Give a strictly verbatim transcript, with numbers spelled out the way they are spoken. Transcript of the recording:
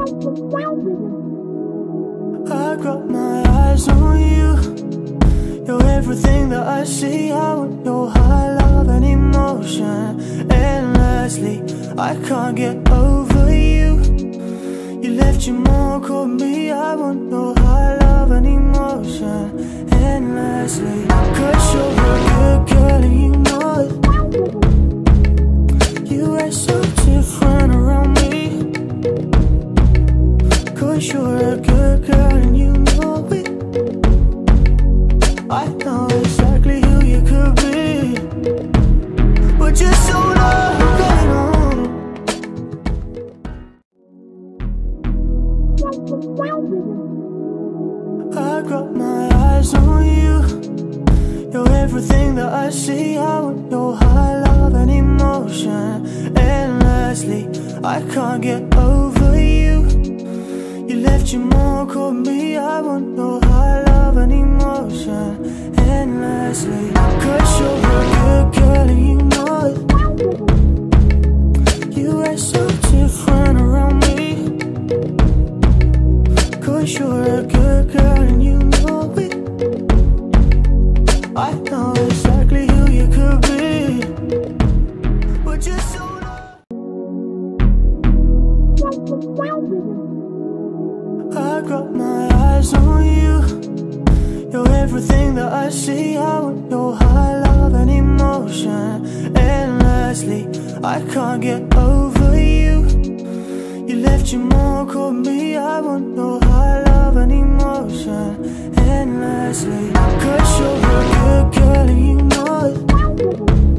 I got my eyes on you. You're everything that I see. I want your high love and emotion endlessly. I can't get over you. You left your mark on me. I want your high love and emotion endlessly. Cause you're a good girl and you know it. You act so different around me. Cause you're a good girl and you know it. I know exactly who you could be, but you're so not going on. I got my eyes on you. You're everything that I see. I want your high love and emotion endlessly. I can't get over you. You left your mark on me. I want your high love and emotion endlessly. Cause you're a good girl and you know it. You act so different around me. Cause you're a good girl and you know it. I know exactly who you could be, but you're so not. I got my eyes on you. You're everything that I see. I want your high love and emotion endlessly. I can't get over you. You left your mark on me. I want your high love and emotion endlessly. Cause you're a good girl and you know it.